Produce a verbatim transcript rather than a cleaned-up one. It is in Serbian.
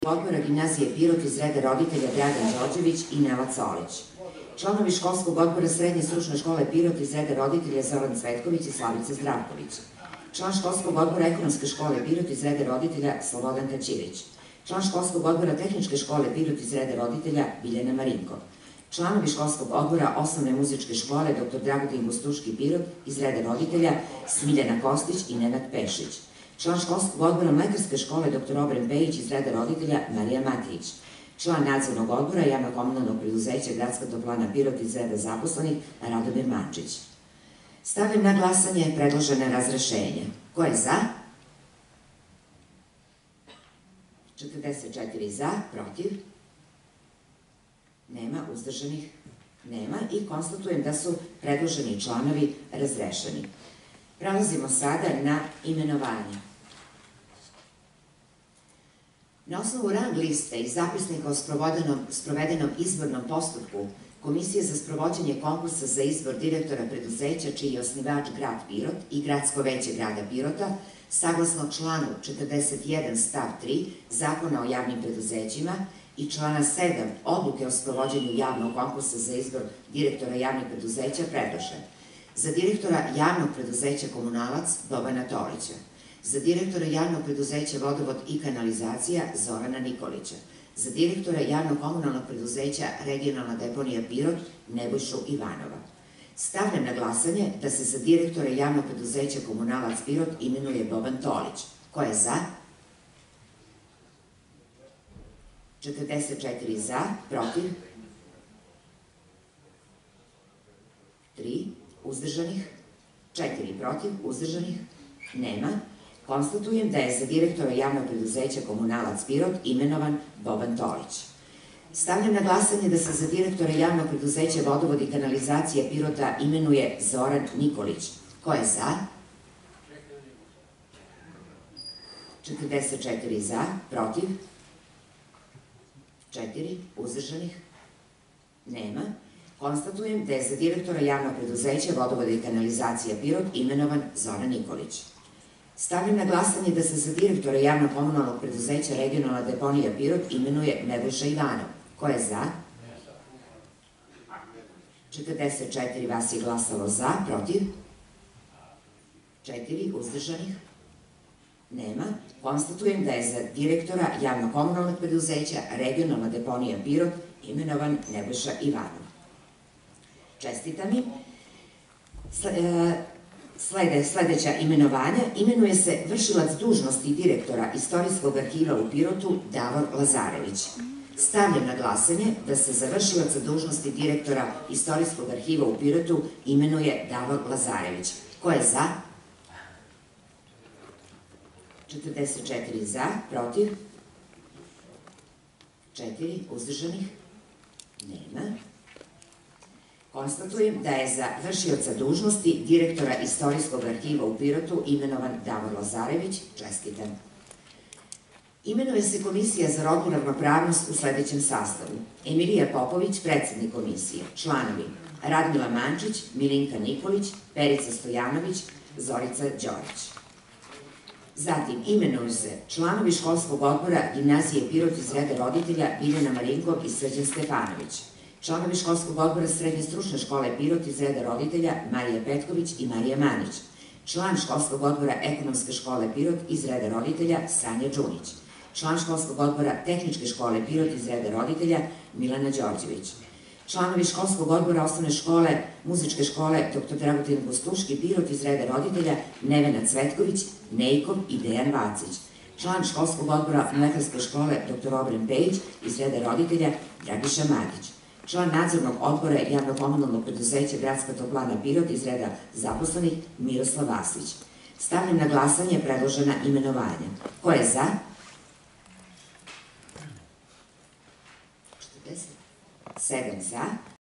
odbora Gimnazije Pirot iz reda roditelja Dragan Đorđević i Nela Colić. Članovi školskog odbora Srednje stručne škole Pirot iz reda roditelja Zoran Cvetković i Slavica Zdravković. Član školskog odbora Ekonomske škole Pirot iz reda roditelja Slobodanka Ćirić. Član školskog odbora Tehničke škole Pirot iz reda roditelja Biljana Marinkov. Članovi školskog odbora Osnovne muzičke škole doktor Dragutin Gustuški Pirot iz reda roditelja Smiljana Kostić i Nenad Pešić. Član školskog odbora Mlekarske škole doktor Obren Pejić iz reda roditelja Marija Matić. Član nadzornog odbora Javno-komunalnog preduzeća Gradska toplana Pirot iz reda zaposlenih Radomir Mančić. Stavljam na glasanje predložene razrešenja. Ko je za? četrdeset četiri za, protiv? Nema, uzdržanih? Nema i konstatujem da su predloženi članovi razrešeni. Prelazimo sada na imenovanje. Na osnovu rang liste i zapisnika o sprovedenom izbornom postupku Komisije za sprovođenje konkursa za izbor direktora preduzeća čiji je osnivač grad Pirot i Gradsko veće grada Pirota, saglasno članu četrdeset jedan stav tri Zakona o javnim preduzećima i člana sedam Odluke o sprovođenju javnog konkursa za izbor direktora javnih preduzeća predlaže za direktora javnog preduzeća Komunalac Bobana Tolića, za direktora javnog preduzeća Vodovod i kanalizacija Zorana Nikolića, za direktora javnog komunalnog preduzeća Regionalna deponija Pirot Nebojšu Ivanova. Stavljam na glasanje da se za direktora javnog preduzeća Komunalac Pirot imenuje Boban Tolić. Ko je za? četrdeset četiri za, protiv? tri, uzdržanih? četiri protiv, uzdržanih? Nema. Konstatujem da je za direktora javnog preduzeća Komunalac Pirot imenovan Boban Tolić. Stavljam na glasanje da se za direktora javnog preduzeća Vodovod i kanalizacije Pirota imenuje Zoran Nikolić. Ko je za? četrdeset četiri za, protiv? četiri, uzdržanih? Nema. Konstatujem da je za direktora javnog preduzeća Vodovod i kanalizacije Pirot imenovan Zoran Nikolić. Stavljam na glasanje da se za direktora javnog komunalnog preduzeća Regionalna deponija Pirot imenuje Nebojša Ivanov. Ko je za? četrdeset četiri vas je glasalo za, protiv? četiri, uzdržanih? Nema. Konstatujem da je za direktora javnog komunalnog preduzeća Regionalna deponija Pirot imenovan Nebojša Ivanov. Čestitam im. Slede sledeća imenovanja. Imenuje se vršilac dužnosti direktora Istorijskog arhiva u Pirotu Davor Lazarević. Stavljam na glasanje da se za vršilaca dužnosti direktora Istorijskog arhiva u Pirotu imenuje Davor Lazarević. Ko je za? četrdeset četiri za, protiv? četiri, uzdržanih? Nema. Konstatujem da je za vršioca dužnosti direktora Istorijskog arhiva u Pirotu imenovan Davor Lazarević. Čestitam. Imenuje se Komisija za rodnu ravnopravnost u sledećem sastavu. Emilija Popović, predsednik komisije. Članovi Radmila Mančić, Milinka Nikolić, Perica Stojanović, Zorica Đorić. Zatim imenuju se članovi školskog odbora Gimnazije Pirot iz reda roditelja Biljana Marinkov i Srđan Stefanović. Članovi školskog odbora Srednje stručne škole Pirot iz reda roditelja Marija Petković i Marija Manić. Član školskog odbora Ekonomske škole Pirot iz reda roditelja Sanja Đunić. Član školskog odbora Tehničke škole Pirot iz reda roditelja Milana Đorđević. Članovi školskog odbora Osnovne škole Muzičke škole doktor Dragutin Gustuški Pirot iz reda roditelja Nevena Cvetković, Nejkov i Dejan Vacić. Član školskog odbora Mlekarske škole doktor Obren Pejić iz reda roditelja Dragiša Matić. Član nadzornog odbora Javno-komunalnog preduzeća Gradska toplana Pirot iz reda zaposlenih Miroslav Vaslić. Stavljam na glasanje predložena imenovanja. Ko je za? četrdeset sedam za.